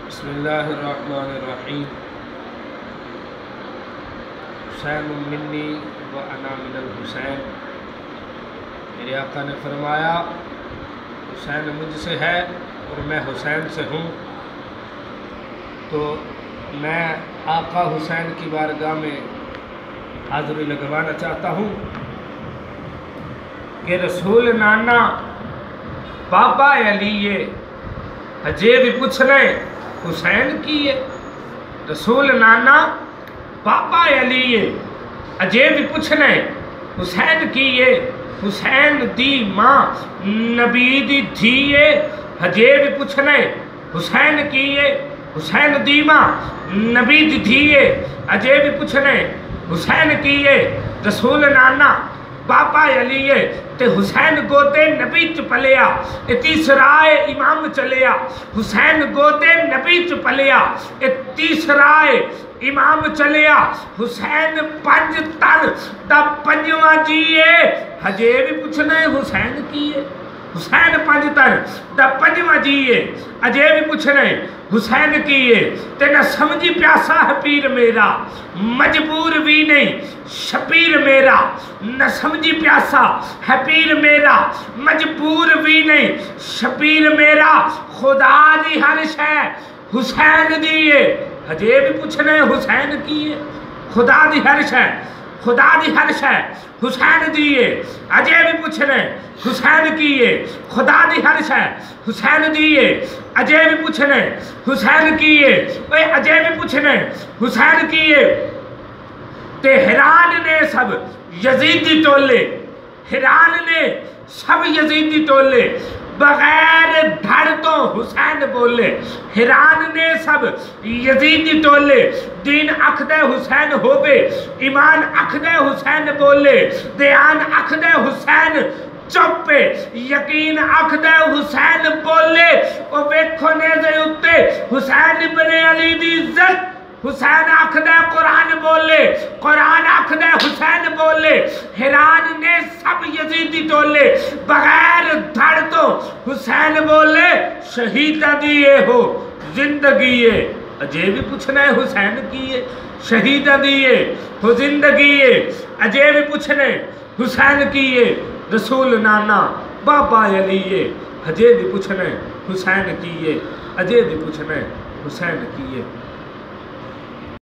بسم اللہ الرحمن الرحیم۔ حسین منی و انا من الحسین۔ میرے آقا نے فرمایا حسین مجھ سے ہے اور میں حسین سے ہوں، تو میں آقا حسین کی بارگاہ میں حاضری لگوانا چاہتا ہوں کہ رسول نانا بابا علی ہجے بھی پوچھ رہے حسین کی ہے۔ رسول نانا بابا علی اجے بھی پوچھ رہے حسین کی ہے۔ حسین دی ماں نبی دی دھی ہجے بھی پوچھ رہے حسین کی ہے۔ حسین دی ماں نبی دی دھی اجے بھی پوچھ رہے حسین کی ہے۔ رسول نانا بابا علی تے حسین گودے نبی چ پلیا، تیسرائے امام چلیا۔ حسین گودے نبی چ پلیا، تیسرائے امام چلیا۔ حسین پنج تن دا پنجواں جیے ہجے بھی پوچھنا ہے حسین کیے۔ حسین پنج تن دا پنجواں جیے اجے بھی پوچھنا ہے حسین کیے۔ تے نہ سمجھی پیاسا ہے پیر میرا، مجبور بھی نہیں شبیر میرا۔ نہ سمجھی پیاسا ہے پیر میرا، مجبور بھی نہیں شبیر میرا۔ خدا دی ہر شے حسین دیئے ہجے بھی پوچھنا ہے حسین کیے۔ خدا دی ہر شے، خدا دی ہر شے حسین دیئے اجے بھی پوچھنے حسین کیے۔ خدا دی ہر شے حسین دیئے اجے بھی پوچھنے حسین کیے۔ اجے بھی پوچھنے حسین کیے۔ حیران نے سب یزیدی ٹولے، حیران نے سب یزیدی ٹولے، بغیر دھڑ تو حسین بولے۔ حیران نے سب یزیدی ٹولے، دین اکھدے حسین ہوبے، ایمان اکھدے حسین بولے، دیان اکھدے حسین چوپے، یقین اکھدے حسین بولے۔ او ویکھو نیزے اتے حسین ابن علی دی عزت، حسین آکھدے قرآن بولے، قرآن آکھدے حسین بولے۔ حیران نے سب یزیدی ٹولے، بغیر دھڑ تو حسین بولے۔ شہیدہ دیئے ہو زندگی اجے بھی پوچھنا ہے حسین کیے۔ شہیدہ دیئے ہو زندگی اجے بھی پوچھنے حسین کیے۔ رسول نانا بابا علی ہجے بھی پوچھنے حسین کیے، اجے بھی پوچھنے حسین کیے۔